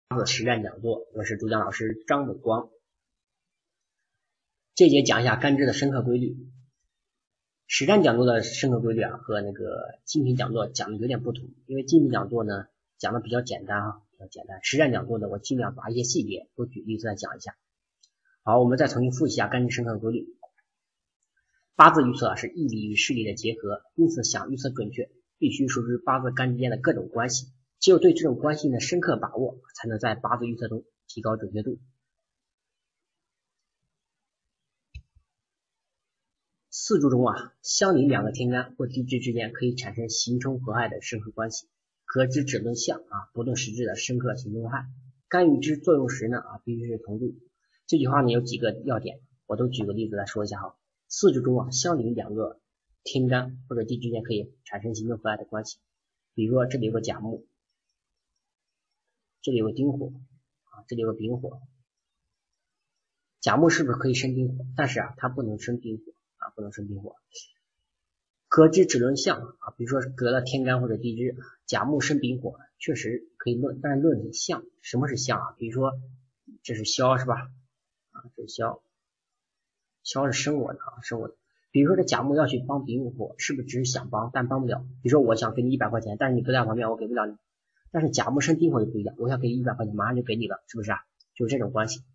的实战讲座，我是主讲老师张伟光。这节讲一下干支的生克规律。实战讲座的生克规律和那个精品讲座讲的有点不同，因为精品讲座呢讲的比较简单比较简单。实战讲座呢我尽量把一些细节都举例子来讲一下。好，我们再重新复习一下干支生克规律。八字预测是义理与事理的结合，因此想预测准确，必须熟知八字干支间的各种关系。只有对这种关系的深刻把握，才能在八字预测中提高准确度。四柱中相邻两个天干或地支之间可以产生刑冲合害的生克关系，可知只论象不论实质的生克刑冲害。干与支作用时呢必须是同柱。这句话呢有几个要点，我都举个例子来说一下四柱中相邻两个天干或者地支之间可以产生刑冲合害的关系。比如说这里有个甲木，这里有个丁火这里有个丙火。甲木是不是可以生丁火？但是它不能生丁火不能生丁火。可知只论象比如说隔了天干或者地支，甲木生丙火确实可以论，但是论的象。什么是象比如说这是枭是吧这是枭，枭是生我的生我的。比如说这甲木要去帮丙火，是不是只是想帮但帮不了？比如说我想给你100块钱，但是你不在旁边，我给不了你。但是甲木生丁火就不一样，我想给你100块钱，马上就给你了，是不是就是这种关系。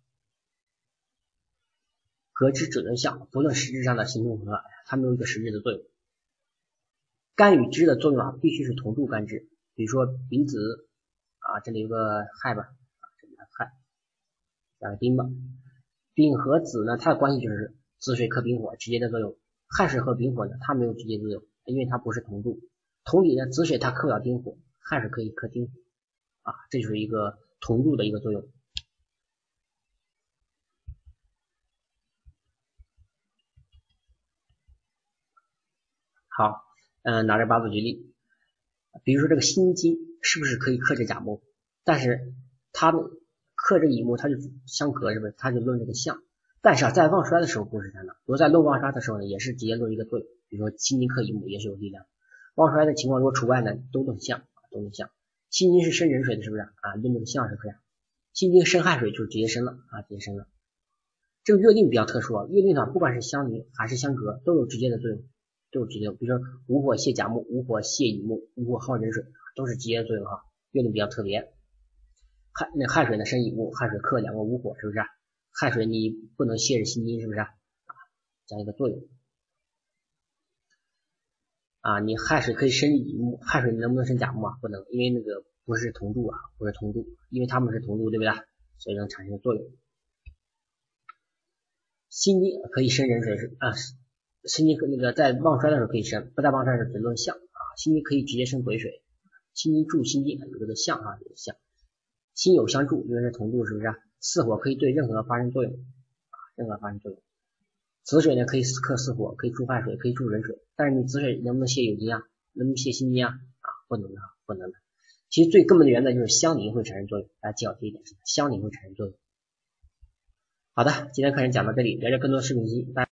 隔支只论象，不论实质上的刑冲合害，它没有一个实质的作用。干与支的作用必须是同柱干支，比如说丙子这里有个亥吧这里有个亥，加个丁吧。丙和子呢，它的关系就是子水克丙火直接的作用。亥水和丙火呢，它没有直接作用，因为它不是同柱。同理呢，子水它克不了丁火，亥水可以克丁火这就是一个同柱的一个作用。好，拿着八字举例，比如说这个辛金是不是可以克这甲木？但是它克这乙木，它就相克，是不是？它就论这个象。但是在旺衰的时候不是这样的，如果在论旺衰的时候呢，也是直接论一个作用。比如说辛金克乙木也是有力量。旺衰的情况如果除外呢，都论象都论象。辛金是生壬水的，是不是论这个象是可以。辛金生亥水就直接生了直接生了。这个月令比较特殊月令不管是相邻还是相隔都有直接的作用，都有直接的。比如说午火泄甲木，午火泄乙木，午火耗壬水，都是直接的作用月令比较特别。亥水呢生乙木，亥水克两个午火，是不是亥水你不能泄着辛金，是不是这样一个作用你亥水可以生乙木，亥水能不能生甲木不能，因为那个不是同柱不是同柱，因为他们是同柱，对不对？所以能产生作用。辛金可以生壬水辛金那个在旺衰的时候可以生，不在旺衰的时候只论象辛金可以直接生癸水，辛金助辛金有这个象有个象。辛酉相助，因为是同柱，是不是巳火可以对任何发生作用任何发生作用。子水呢可以克巳火，可以助亥水，可以助壬水，但是你子水能不能泄酉金能不能泄辛金不能的不能的。其实最根本的原则就是相邻会产生作用，大家记好这一点，相邻会产生作用。好的，今天课程讲到这里，了解更多视频信息。